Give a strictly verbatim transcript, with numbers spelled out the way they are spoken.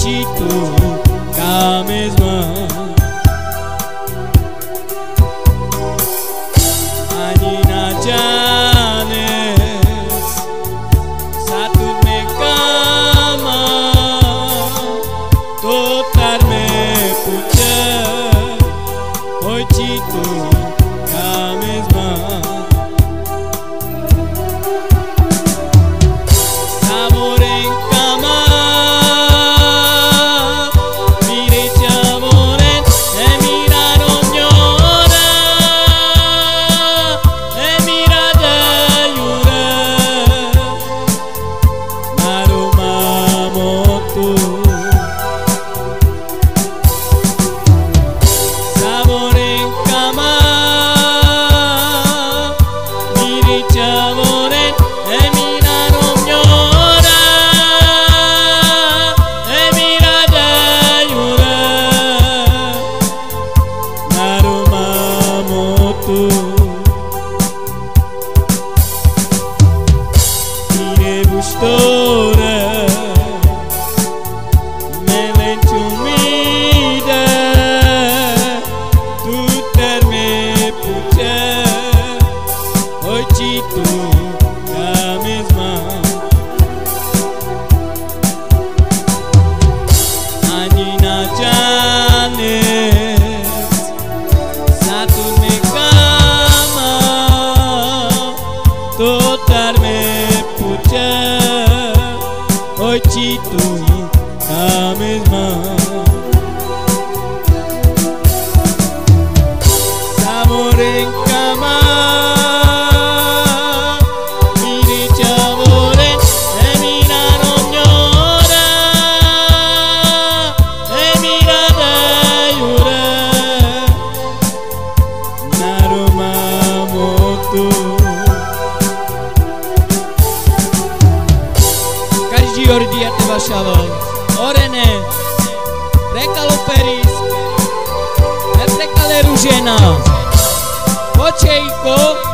Hoje tu cá mesma Ani na janes Satu me kama Totar me puja Hoje tu cá mesma Wustora melentumida tutar me puja hoje tu cá mesma ani na janes satu me kama totar me puja hoje tu cá mesma Sabor em cama Mire chavore E mira nognora E mira dayura Naruma motu Každý ordi a teba šaval Orene Prekalo peris E prekale ružena Počejko